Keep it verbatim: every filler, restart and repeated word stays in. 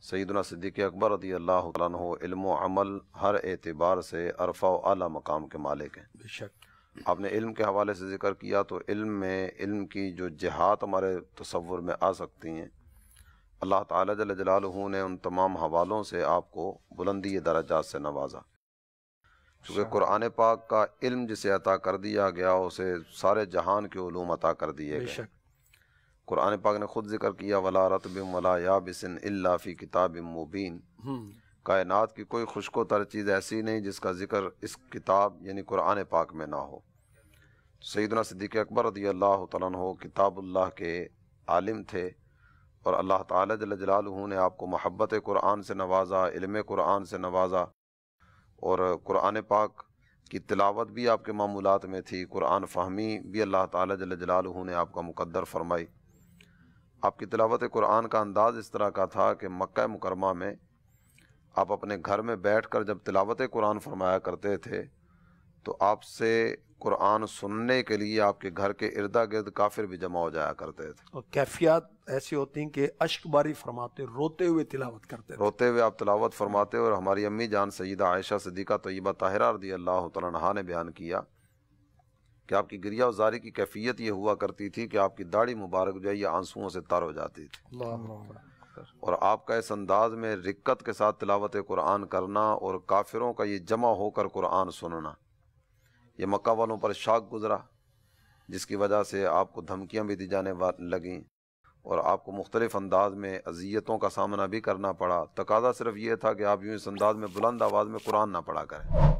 سیدنا صدیق اکبر رضی اللہ تعالیٰ عنہ علم و عمل ہر اعتبار سے عرفہ و اعلیٰ مقام کے مالک ہیں۔ بے شک آپ نے علم کے حوالے سے ذکر کیا تو علم میں علم کی جو جہات ہمارے تصور میں آ سکتی ہیں، اللہ تعالیٰ جل جلالہ نے ان تمام حوالوں سے آپ کو بلندی درجات سے نوازا، چونکہ قرآن پاک کا علم جسے عطا کر دیا گیا اسے سارے جہان کے علوم عطا کر دیے بے گئے۔ شک قرآن پاک نے خود ذکر کیا ولا رطب ولا یابس الا فی کتاب مبین، ہم کائنات کی کوئی خشک و تر چیز ایسی نہیں جس کا ذکر اس کتاب یعنی قرآن پاک میں نہ ہو۔ سیدنا صدیق اکبر رضی اللہ تعالیٰ عنہ کتاب اللہ کے عالم تھے، اور اللہ تعالیٰ جل جلالہ نے آپ کو محبت قرآن سے نوازا، علم قرآن سے نوازا، اور قرآن پاک کی تلاوت بھی آپ کے معمولات میں تھی، قرآن فہمی بھی اللہ تعالیٰ جل جلالہ نے آپ کا مقدر فرمائی۔ آپ کی تلاوت قرآن کا انداز اس طرح کا تھا کہ مکہ مکرمہ میں آپ اپنے گھر میں بیٹھ کر جب تلاوت قرآن فرمایا کرتے تھے تو آپ سے قرآن سننے کے لیے آپ کے گھر کے اردا گرد کافر بھی جمع ہو جایا کرتے تھے، اور کیفیات ایسی ہوتی ہیں کہ اشک باری فرماتے، روتے ہوئے تلاوت کرتے تھے۔ روتے ہوئے آپ تلاوت فرماتے، اور ہماری امی جان سیدہ عائشہ صدیقہ طیبہ طاہرہ رضی اللہ تعالیٰ عنہا نے بیان کیا کہ آپ کی گریہ وزاری کی کیفیت یہ ہوا کرتی تھی کہ آپ کی داڑھی مبارک جو ہے یہ آنسوؤں سے تر ہو جاتی تھی، اللہ اکبر۔ اور آپ کا اس انداز میں رقت کے ساتھ تلاوت قرآن کرنا اور کافروں کا یہ جمع ہو کر قرآن سننا، یہ مکہ والوں پر شاک گزرا، جس کی وجہ سے آپ کو دھمکیاں بھی دی جانے لگیں اور آپ کو مختلف انداز میں اذیتوں کا سامنا بھی کرنا پڑا۔ تقاضا صرف یہ تھا کہ آپ یوں اس انداز میں بلند آواز میں قرآن نہ پڑھا کریں۔